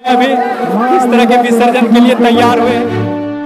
अभी इस तरह के विसर्जन के लिए तैयार हुए हैं।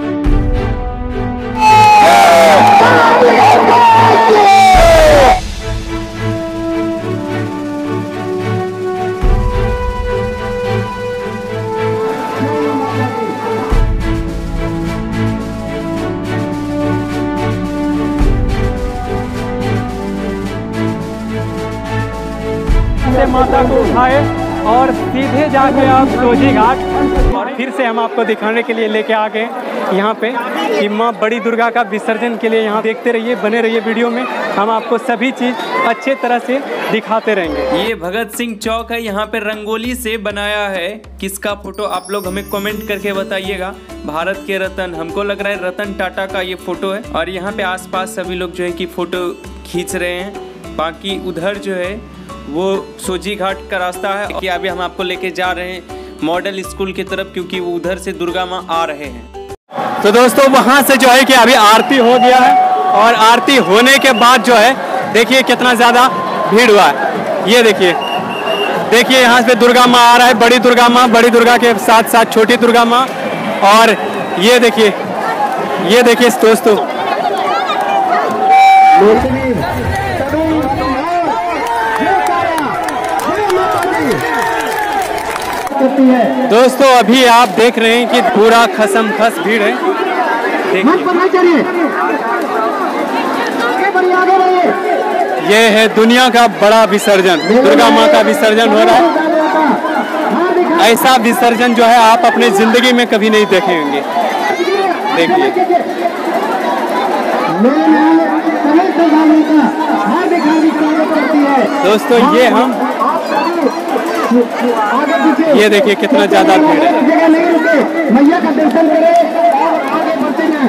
माता को उठाए और सीधे जाके आप सोजी घाट, और फिर से हम आपको दिखाने के लिए लेके आ गए यहाँ पे कि माँ बड़ी दुर्गा का विसर्जन के लिए। यहाँ देखते रहिए, बने रहिए वीडियो में, हम आपको सभी चीज़ अच्छे तरह से दिखाते रहेंगे। ये भगत सिंह चौक है, यहाँ पे रंगोली से बनाया है। किसका फोटो आप लोग हमें कमेंट करके बताइएगा। भारत के रतन, हमको लग रहा है रतन टाटा का ये फोटो है। और यहाँ पे आसपास सभी लोग जो है कि फोटो खींच रहे हैं। बाकी उधर जो है वो सोजी घाट का रास्ता है कि अभी हम आपको लेके जा रहे हैं मॉडल स्कूल की तरफ, क्योंकि वो उधर से दुर्गा माँ आ रहे हैं। तो दोस्तों वहाँ से जो है कि अभी आरती हो गया है, और आरती होने के बाद जो है देखिए कितना ज़्यादा भीड़ हुआ है। ये देखिए यहाँ पे दुर्गा माँ आ रहा है, बड़ी दुर्गा माँ, बड़ी दुर्गा के साथ साथ छोटी दुर्गा माँ। और ये देखिए दोस्तों, दोस्तों अभी आप देख रहे हैं कि पूरा खसम-खस भीड़ है। देखिए ये है दुनिया का बड़ा विसर्जन, दुर्गा माँ का विसर्जन हो रहा है। ऐसा विसर्जन जो है आप अपने जिंदगी में कभी नहीं देखे होंगे। देखिए दोस्तों ये देखिए कितना ज्यादा भीड़ है। मैया का दर्शन करें और आगे बढ़ते हैं।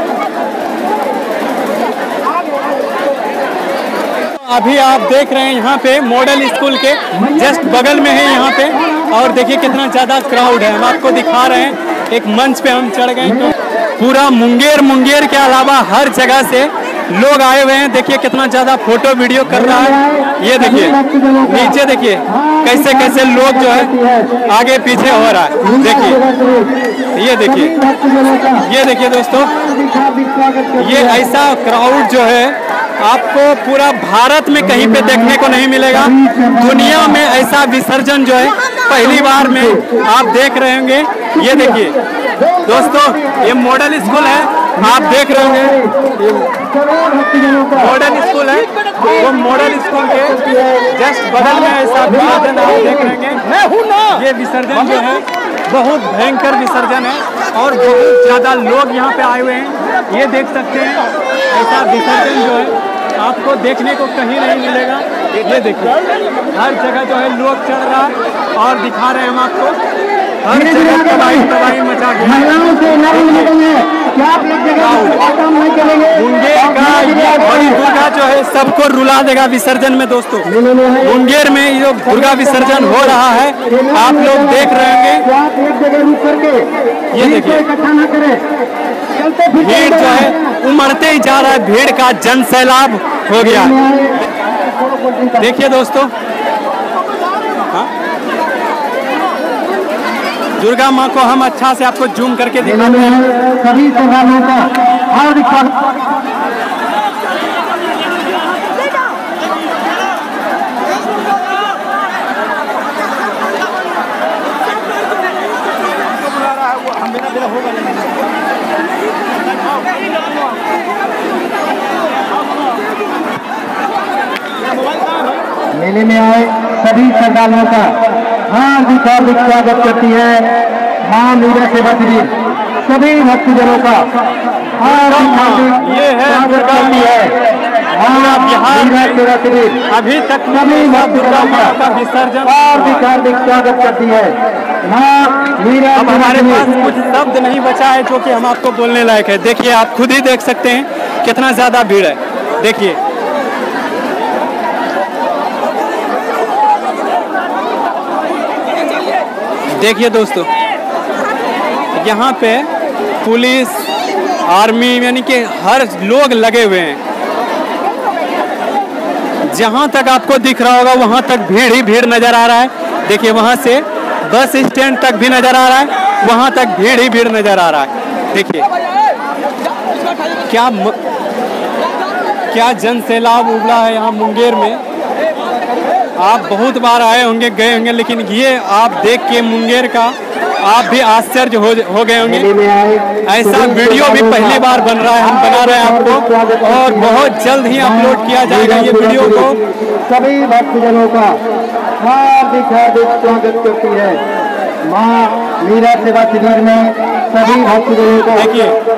अभी आप देख रहे हैं यहाँ पे मॉडल स्कूल के जस्ट बगल में है यहाँ पे, और देखिए कितना ज्यादा क्राउड है। हम आपको दिखा रहे हैं, एक मंच पे हम चढ़ गए तो पूरा मुंगेर के अलावा हर जगह से लोग आए हुए हैं। देखिए कितना ज्यादा फोटो वीडियो कर रहा है। ये देखिए नीचे देखिए कैसे लोग जो है आगे पीछे हो रहा है। देखिए ये देखिए दोस्तों, ये ऐसा क्राउड जो है आपको पूरा भारत में कहीं पे देखने को नहीं मिलेगा। दुनिया में ऐसा विसर्जन जो है पहली बार में आप देख रहे होंगे। ये देखिए दोस्तों, ये मॉडल स्कूल है, आप देख रहे होंगे मॉडल स्कूल है। वो मॉडल स्कूल के जस्ट बगल में ऐसा विसर्जन आप देख रहे हैं। ये विसर्जन जो है बहुत भयंकर विसर्जन है, और बहुत ज़्यादा लोग यहाँ पे आए हुए हैं। ये देख सकते हैं ऐसा विसर्जन जो है आपको देखने को कहीं नहीं मिलेगा। ये देखिए हर जगह जो है लोग चढ़ रहा है, और दिखा रहे हैं हम आपको हर जगह तबाही मचा गया। मुंगेर का ये बड़ी दुर्गा जो है सबको रुला देगा विसर्जन में। दोस्तों मुंगेर में ये दुर्गा विसर्जन हो रहा है, आप लोग देख रहे होंगे। ये देखिए भीड़ जो है उमड़ते ही जा रहा है, भीड़ का जन सैलाब हो गया। देखिए दोस्तों, दुर्गा माँ को हम अच्छा से आपको जूम करके दिखाते हैं। सभी श्रद्धालुओं का हार्दिक मेले में आए सभी श्रद्धालुओं का हार्दिक स्वागत करती है मां मीरा सेवा श्री सभी भक्तजनों का ये है अभी तक सभी दुर्गा माँ का विसर्जन हार्दिक स्वागत करती है मां मीरा। अब हमारे पास कुछ शब्द नहीं बचा है जो कि हम आपको बोलने लायक है। देखिए आप खुद ही देख सकते हैं कितना ज्यादा भीड़ है। देखिए देखिए दोस्तों, यहाँ पे पुलिस आर्मी यानी कि हर लोग लगे हुए हैं। जहाँ तक आपको दिख रहा होगा वहाँ तक भीड़ ही भीड़ नजर आ रहा है। देखिए वहाँ से बस स्टैंड तक भी नजर आ रहा है, वहां तक भीड़ ही भीड़ नजर आ रहा है। देखिए क्या जन सैलाब उमड़ा है यहाँ मुंगेर में। आप बहुत बार आए होंगे, गए होंगे, लेकिन ये आप देख के मुंगेर का आप भी आश्चर्य हो गए होंगे। ऐसा वीडियो भी पहली बार बन रहा है, हम बना रहे हैं आपको, और बहुत जल्द ही अपलोड किया जाएगा ये वीडियो को। सभी भक्तजनों का हार्दिक हार्दिक स्वागत करती है माँ मीरा सेवा शिविर में सभी भक्तजनों का। देखिए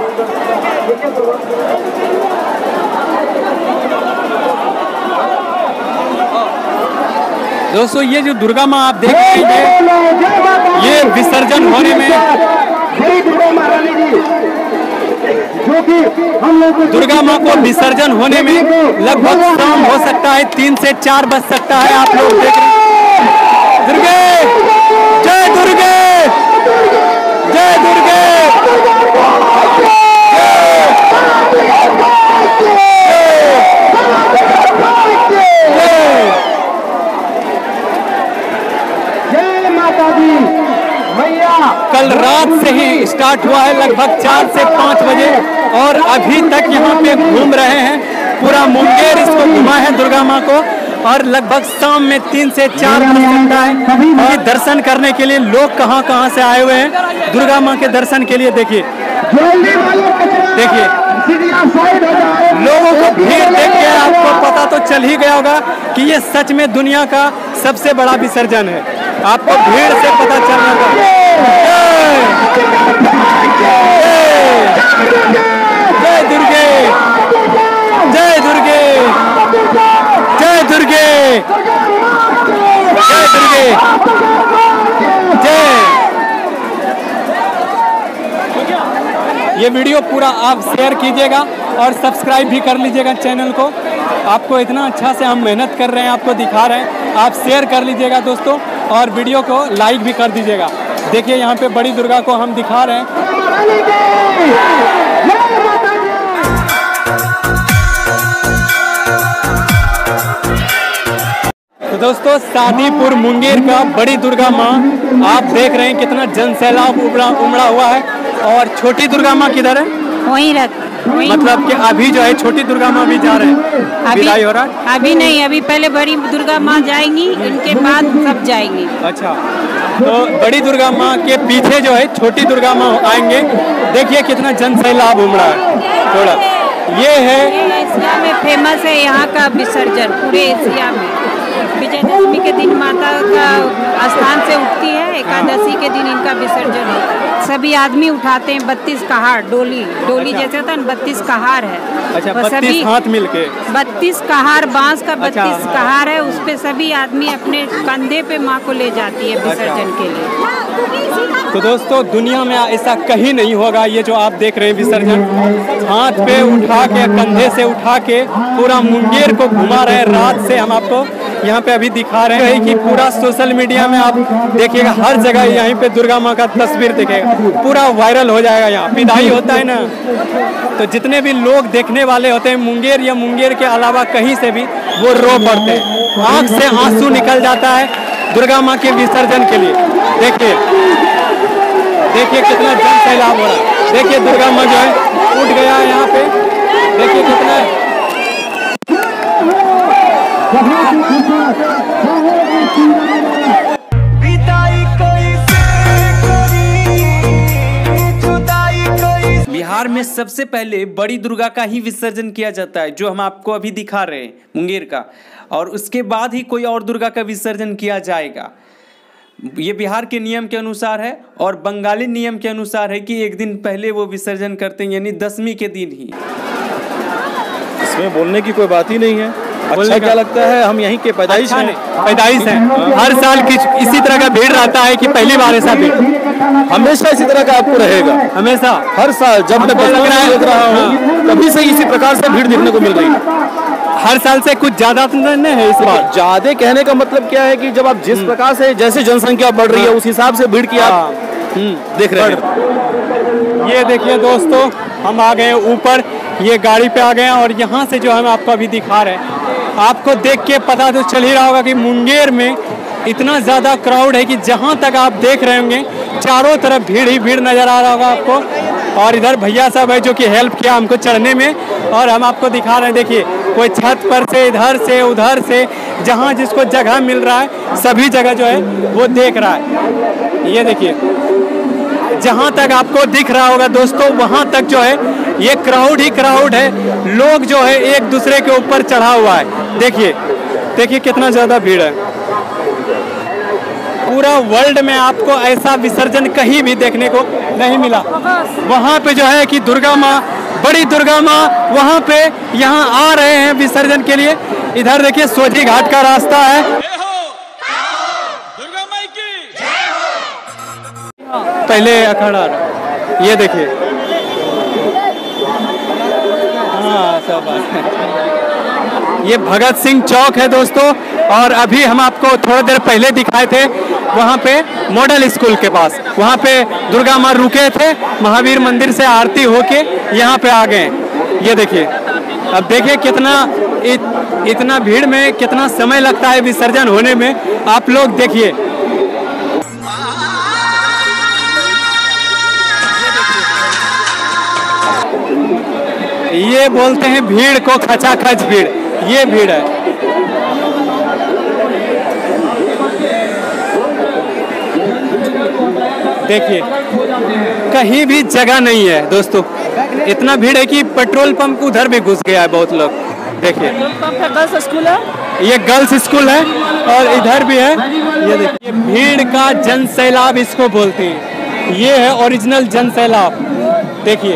दोस्तों, ये जो दुर्गा माँ आप देख रहे हैं, ये विसर्जन होने में दुर्गा माँ को विसर्जन होने में लगभग शाम हो सकता है, 3 से 4 बज सकता है। आप लोग देख रहे हैं, दुर्गे जय दुर्गे जय दुर्गे कल रात से ही स्टार्ट हुआ है, लगभग 4 से 5 बजे, और अभी तक यहाँ पे घूम रहे हैं। पूरा मुंगेर इसको घुमा है दुर्गा माँ को, और लगभग शाम में 3 से 4 बज सकता है। और दर्शन करने के लिए लोग कहाँ से आए हुए हैं दुर्गा माँ के दर्शन के लिए। देखिए देखिए लोगों को भीड़ देख के आपको पता तो चल ही गया होगा कि ये सच में दुनिया का सबसे बड़ा विसर्जन है। आपको भीड़ से पता चल रहा है। जय दुर्गे जय दुर्गे जय दुर्गे जय दुर्गे जय। ये वीडियो पूरा आप शेयर कीजिएगा और सब्सक्राइब भी कर लीजिएगा चैनल को। आपको इतना अच्छा से हम मेहनत कर रहे हैं, आपको दिखा रहे हैं, आप शेयर कर लीजिएगा दोस्तों, और वीडियो को लाइक भी कर दीजिएगा। देखिए यहाँ पे बड़ी दुर्गा को हम दिखा रहे हैं। तो दोस्तों, शादीपुर मुंगेर का बड़ी दुर्गा माँ आप देख रहे हैं, कितना जन सैलाब उमड़ा हुआ है। और छोटी दुर्गा माँ किधर है? वहीं मतलब कि अभी जो है छोटी दुर्गा माँ भी जा रहे हैं, विदाई हो रहा है? अभी नहीं, अभी पहले बड़ी दुर्गा माँ जाएंगी, इनके बाद सब जाएंगी। अच्छा, तो बड़ी दुर्गा माँ के पीछे जो है छोटी दुर्गा माँ आएंगे। देखिए कितना जन सैलाब उमड़ा है। थोड़ा ये है एशिया में फेमस है यहाँ का विसर्जन, पूरे एशिया में। विजयदशमी के दिन माता का स्थान से उठती है, एकादशी के दिन इनका विसर्जन होता है। सभी आदमी उठाते हैं 32 कहार, डोली अच्छा। जैसे होता है ना, 32 कहार है। अच्छा, 32 हाथ मिलके 32 कहार, बांस का 32 कहार है, उस पे सभी आदमी अपने कंधे पे माँ को ले जाती है विसर्जन के लिए। तो दोस्तों, दुनिया में ऐसा कहीं नहीं होगा। ये जो आप देख रहे हैं विसर्जन, हाथ पे उठा के, कंधे से उठा के पूरा मुंगेर को घुमा रहे हैं। रात से हम आपको यहाँ पे अभी दिखा रहे हैं कि पूरा सोशल मीडिया में आप देखिएगा, हर जगह यहीं पे दुर्गा माँ का तस्वीर दिखेगा, पूरा वायरल हो जाएगा। यहाँ विदाई होता है ना, तो जितने भी लोग देखने वाले होते हैं मुंगेर या मुंगेर के अलावा कहीं से भी, वो रो पड़ते हैं, आँख से आंसू निकल जाता है दुर्गा माँ के विसर्जन के लिए। देखिए देखिए कितना जन सैलाब हो रहा है। देखिए दुर्गा माँ जो है उठ गया है यहाँ पे, देखिए कितना बिहार में सबसे पहले बड़ी दुर्गा का ही विसर्जन किया जाता है, जो हम आपको अभी दिखा रहे हैं मुंगेर का, और उसके बाद ही कोई और दुर्गा का विसर्जन किया जाएगा। ये बिहार के नियम के अनुसार है, और बंगाली नियम के अनुसार है कि एक दिन पहले वो विसर्जन करते हैं, यानी दशमी के दिन ही। इसमें बोलने की कोई बात ही नहीं है। अच्छा क्या लगता है, हम यहीं के पैदाइश हैं। पैदाइश है। हर साल इसी तरह का भीड़ रहता है कि पहली बार ऐसा भीड़? हमेशा इसी तरह का आपको रहेगा, हमेशा हर साल। जब मैं बचपन से देख रहा हूँ, तभी से इसी प्रकार से भीड़ देखने को मिल रही है। हर साल से कुछ ज्यादा तो नहीं है इस बार? ज्यादा कहने का मतलब क्या है कि जब आप जिस प्रकार से, जैसे जनसंख्या बढ़ रही है, उस हिसाब से भीड़ की आप देख रहे हैं। ये देखिए दोस्तों, हम आ गए ऊपर, ये गाड़ी पे आ गए हैं, और यहाँ से जो हम आपको अभी दिखा रहे हैं, आपको देख के पता तो चल ही रहा होगा कि मुंगेर में इतना ज़्यादा क्राउड है कि जहाँ तक आप देख रहे होंगे चारों तरफ भीड़ ही भीड़ नज़र आ रहा होगा आपको। और इधर भैया साहब है जो कि हेल्प किया हमको चढ़ने में, और हम आपको दिखा रहे हैं। देखिए कोई छत पर से, इधर से, उधर से, जहाँ जिसको जगह मिल रहा है सभी जगह जो है वो देख रहा है। ये देखिए जहाँ तक आपको दिख रहा होगा दोस्तों, वहाँ तक जो है ये क्राउड ही क्राउड है। लोग जो है एक दूसरे के ऊपर चढ़ा हुआ है। देखिए देखिए कितना ज़्यादा भीड़ है। पूरा वर्ल्ड में आपको ऐसा विसर्जन कहीं भी देखने को नहीं मिला। वहाँ पे जो है कि दुर्गा माँ, बड़ी दुर्गा माँ वहाँ पे यहाँ आ रहे हैं विसर्जन के लिए। इधर देखिए सोझी घाट का रास्ता है। पहले अखाड़ा, ये देखिए, हाँ सब ये भगत सिंह चौक है दोस्तों। और अभी हम आपको थोड़ी देर पहले दिखाए थे वहाँ पे मॉडल स्कूल के पास, वहाँ पे दुर्गा माँ रुके थे, महावीर मंदिर से आरती होके यहाँ पे आ गए। ये देखिए, अब देखिए कितना इतना भीड़ में कितना समय लगता है विसर्जन होने में। आप लोग देखिए, ये बोलते हैं भीड़ को खचाखच भीड़, ये भीड़ है। देखिए कहीं भी जगह नहीं है दोस्तों, इतना भीड़ है कि पेट्रोल पंप उधर भी घुस गया है बहुत लोग। देखिए गर्ल्स स्कूल है, ये गर्ल्स स्कूल है और इधर भी है। ये देखिए भीड़ का जन सैलाब इसको बोलते हैं। ये है ओरिजिनल जन सैलाब। देखिए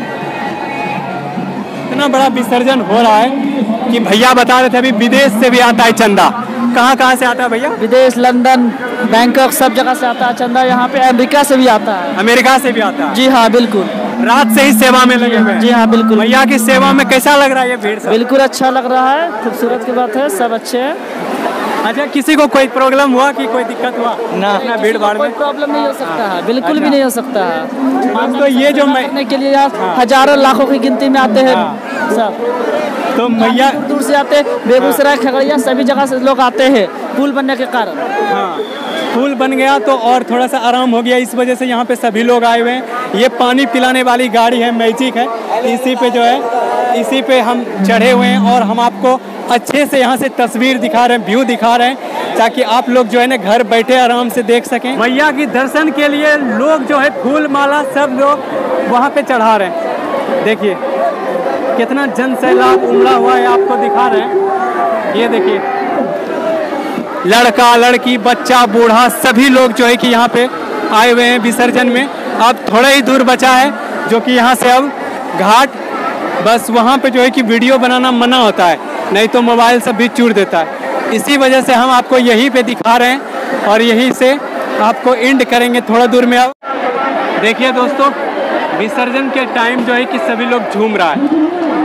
इतना बड़ा विसर्जन हो रहा है कि भैया बता रहे थे अभी विदेश से भी आता है चंदा। कहाँ से आता है भैया? विदेश, लंदन, बैंकॉक, सब जगह से आता है चंदा। यहाँ पे अमेरिका से भी आता है। अमेरिका से भी आता है? जी हाँ बिल्कुल। रात से ही सेवा में लगे हुए हैं? जी हाँ बिल्कुल। भैया की सेवा में कैसा लग रहा है ये भीड़? बिल्कुल अच्छा लग रहा है, खूबसूरत की बात है, सब अच्छे हैं। अच्छा, किसी को कोई प्रॉब्लम हुआ कि कोई दिक्कत हुआ? ना, भीड़ भाड़ में प्रॉब्लम नहीं हो सकता है, बिल्कुल भी नहीं हो सकता है। तो ये जो मैं के लिए हजारों लाखों की गिनती में आते हैं सब, तो मैया दूर से आते हैं, बेगूसराय, खगड़िया, सभी जगह से लोग आते हैं पुल बनने के कारण। हाँ, पुल बन गया तो और थोड़ा सा आराम हो गया, इस वजह से यहाँ पे सभी लोग आए हुए हैं। ये पानी पिलाने वाली गाड़ी है, मैजिक है, इसी पे जो है इसी पे हम चढ़े हुए हैं और हम आपको अच्छे से यहाँ से तस्वीर दिखा रहे हैं, व्यू दिखा रहे हैं, ताकि आप लोग जो है ना घर बैठे आराम से देख सकें। मैया की दर्शन के लिए लोग जो है फूल माला सब लोग वहाँ पे चढ़ा रहे हैं। देखिए कितना जन सैलाब उमड़ा हुआ है, आपको दिखा रहे हैं। ये देखिए लड़का लड़की बच्चा बूढ़ा सभी लोग जो है कि यहाँ पे आए हुए हैं विसर्जन में। अब थोड़ा ही दूर बचा है जो कि यहाँ से अब घाट, बस वहाँ पे जो है कि वीडियो बनाना मना होता है, नहीं तो मोबाइल सब भी चूर देता है। इसी वजह से हम आपको यहीं पे दिखा रहे हैं और यहीं से आपको एंड करेंगे थोड़ा दूर में। अब देखिए दोस्तों विसर्जन के टाइम जो है कि सभी लोग झूम रहा है।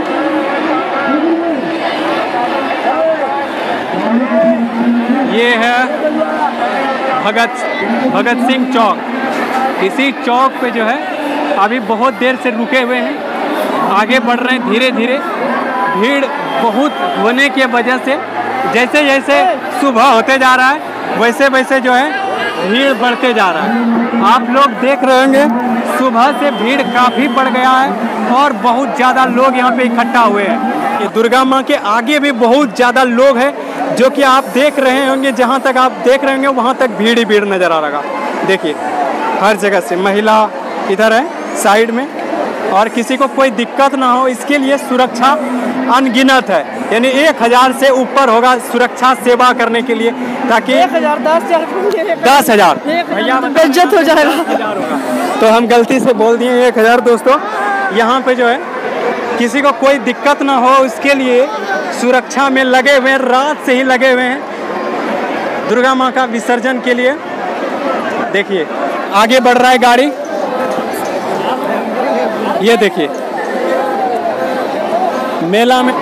ये है भगत सिंह चौक। इसी चौक पे जो है अभी बहुत देर से रुके हुए हैं, आगे बढ़ रहे हैं धीरे धीरे। भीड़ बहुत होने की वजह से जैसे जैसे सुबह होते जा रहा है वैसे वैसे जो है भीड़ बढ़ते जा रहा है। आप लोग देख रहे होंगे सुबह से भीड़ काफ़ी बढ़ गया है और बहुत ज़्यादा लोग यहाँ पे इकट्ठा हुए हैं। ये दुर्गा माँ के आगे भी बहुत ज़्यादा लोग हैं जो कि आप देख रहे होंगे, जहाँ तक आप देख रहे होंगे वहाँ तक भीड़ ही भीड़ नज़र आ रहा। देखिए हर जगह से महिला इधर है साइड में, और किसी को कोई दिक्कत ना हो इसके लिए सुरक्षा अनगिनत है, यानी 1000 से ऊपर होगा सुरक्षा सेवा करने के लिए, ताकि 10,000 भैया बेइज्जत हो जाएगा। तो हम गलती से बोल दिए 1000 दोस्तों। यहाँ पे जो है किसी को कोई दिक्कत ना हो उसके लिए सुरक्षा में लगे हुए हैं, रात से ही लगे हुए हैं दुर्गा माँ का विसर्जन के लिए। देखिए आगे बढ़ रहा है गाड़ी, ये देखिए मेला में।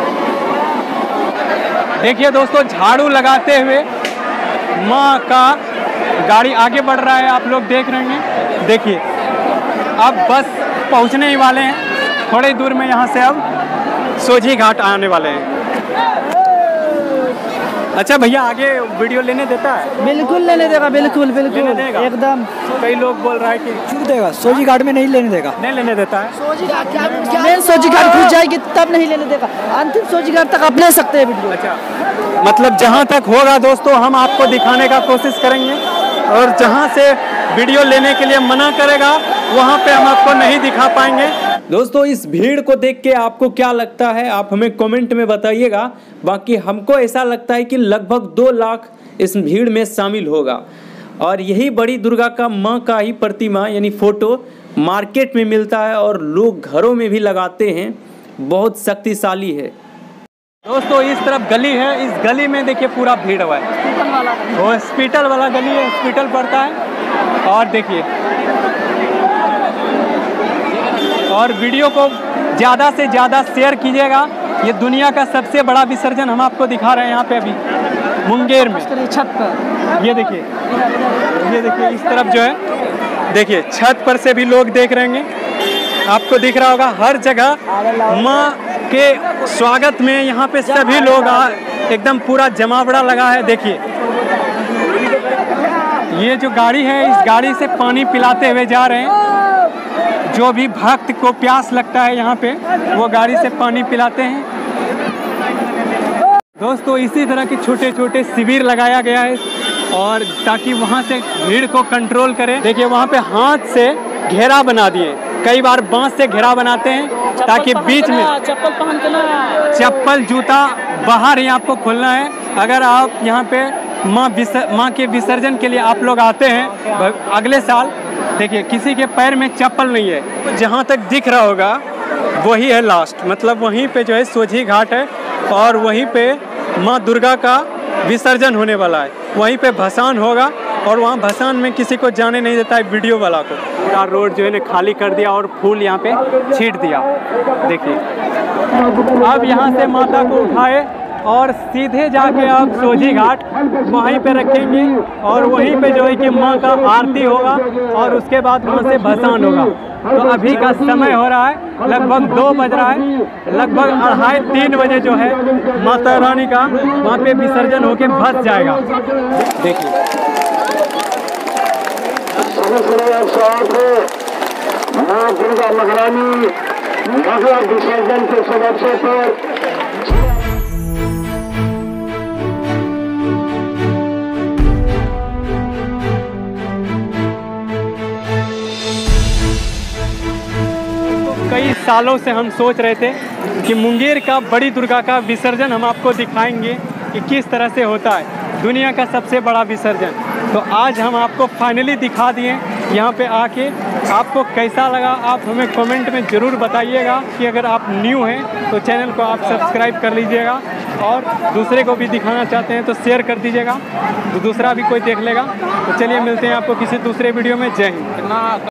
देखिए दोस्तों झाड़ू लगाते हुए माँ का गाड़ी आगे बढ़ रहा है, आप लोग देख रहे हैं। देखिए अब बस पहुँचने ही वाले हैं, थोड़ी दूर में यहाँ से अब सोझी घाट आने वाले हैं। अच्छा भैया, आगे वीडियो लेने देता है? बिल्कुल लेने देगा, बिल्कुल बिल्कुल लेने देगा? एकदम। कई लोग बोल रहा है कि छूट देगा, सोजी घाट में नहीं लेने देगा। नहीं लेने देता है। मेन सोजी घाट खुल जाएगी तब नहीं लेने देगा, अंतिम सोजी घाट तक आप ले सकते हैं वीडियो। अच्छा, मतलब जहाँ तक होगा दोस्तों हम आपको दिखाने का कोशिश करेंगे, और जहाँ से वीडियो लेने के लिए मना करेगा वहाँ पे हम आपको नहीं दिखा पाएंगे। दोस्तों, इस भीड़ को देख के आपको क्या लगता है, आप हमें कमेंट में बताइएगा। बाकी हमको ऐसा लगता है कि लगभग 2 लाख इस भीड़ में शामिल होगा, और यही बड़ी दुर्गा का माँ का ही प्रतिमा यानी फोटो मार्केट में मिलता है और लोग घरों में भी लगाते हैं। बहुत शक्तिशाली है दोस्तों। इस तरफ गली है, इस गली में देखिए पूरा भीड़ हुआ है। वो हॉस्पिटल वाला गली है, हॉस्पिटल पड़ता है। और देखिए, और वीडियो को ज़्यादा से ज़्यादा शेयर कीजिएगा। ये दुनिया का सबसे बड़ा विसर्जन हम आपको दिखा रहे हैं यहाँ पे अभी मुंगेर में। छत पर ये देखिए इस तरफ जो है, देखिए छत पर से भी लोग देख रहे हैं। आपको दिख रहा होगा हर जगह माँ के स्वागत में यहाँ पे सभी लोग एकदम पूरा जमावड़ा लगा है। देखिए ये जो गाड़ी है, इस गाड़ी से पानी पिलाते हुए जा रहे हैं। जो भी भक्त को प्यास लगता है यहाँ पे, वो गाड़ी से पानी पिलाते हैं। दोस्तों, इसी तरह के छोटे छोटे शिविर लगाया गया है, और ताकि वहाँ से भीड़ को कंट्रोल करें। देखिए वहाँ पे हाथ से घेरा बना दिए, कई बार बांस से घेरा बनाते हैं ताकि बीच में चप्पल पहन के ना, चप्पल जूता बाहर ही आपको खोलना है। अगर आप यहाँ पे माँ के विसर्जन के लिए आप लोग आते हैं अगले साल, देखिए किसी के पैर में चप्पल नहीं है। जहाँ तक दिख रहा होगा वही है लास्ट, मतलब वहीं पे जो है सोझी घाट है, और वहीं पे माँ दुर्गा का विसर्जन होने वाला है। वहीं पे भसान होगा, और वहाँ भसान में किसी को जाने नहीं देता है वीडियो वाला को। पूरा रोड जो है ना खाली कर दिया और फूल यहाँ पे छींट दिया। देखिए अब यहाँ से माता को उठाए और सीधे जाके आप सोझी घाट वहीं पे रखेंगे, और वहीं पे जो है कि माँ का आरती होगा, और उसके बाद वहाँ से भसान होगा। तो अभी का समय हो रहा है लगभग 2 बज रहा है, लगभग 2:30-3 बजे जो है माता रानी का वहाँ पे विसर्जन होके भस जाएगा। देखिए माँ दुर्गा महारानी महा विसर्जन के शुभ अवसर पर कई सालों से हम सोच रहे थे कि मुंगेर का बड़ी दुर्गा का विसर्जन हम आपको दिखाएंगे कि किस तरह से होता है, दुनिया का सबसे बड़ा विसर्जन। तो आज हम आपको फाइनली दिखा दिए यहाँ पे आके। आपको कैसा लगा आप हमें कमेंट में ज़रूर बताइएगा। कि अगर आप न्यू हैं तो चैनल को आप सब्सक्राइब कर लीजिएगा, और दूसरे को भी दिखाना चाहते हैं तो शेयर कर दीजिएगा, तो दूसरा भी कोई देख लेगा। तो चलिए मिलते हैं आपको किसी दूसरे वीडियो में। जय हिंद।